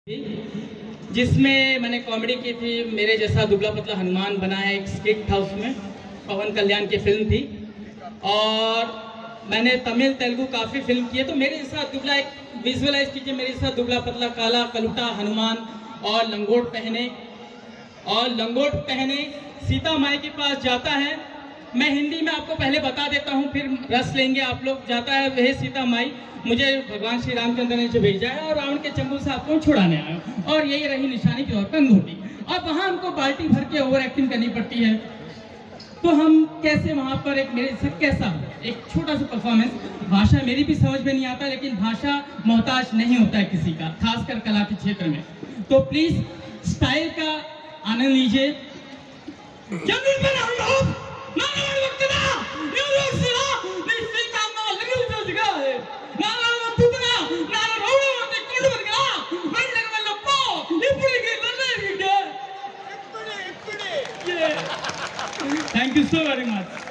जिसमें मैंने कॉमेडी की थी। मेरे जैसा दुबला पतला हनुमान बना है, एक स्किट था उसमें, पवन कल्याण की फिल्म थी। और मैंने तमिल तेलुगु काफ़ी फिल्म की है। तो मेरे साथ दुबला, एक विजुअलाइज कीजिए, मेरे साथ दुबला पतला काला कलुटा हनुमान और लंगोट पहने सीता माई के पास जाता है। मैं हिंदी में आपको पहले बता देता हूँ, फिर रस लेंगे आप लोग। जाता है, वह सीता माई, मुझे भगवान श्री रामचंद्र ने जो भेजा है और रावण के चंगुल से आपको छुड़ाने आया, और यही रही निशानी के तौर पर अंगूठी। अब वहाँ हमको बाल्टी भर के ओवर एक्टिंग करनी पड़ती है। तो हम कैसे वहाँ पर एक मेरे से कैसा एक छोटा सा परफॉर्मेंस, भाषा मेरी भी समझ में नहीं आता, लेकिन भाषा मोहताज नहीं होता है किसी का, खासकर कला के क्षेत्र में। तो प्लीज स्टाइल का आनंद लीजिए। Thank you so very much.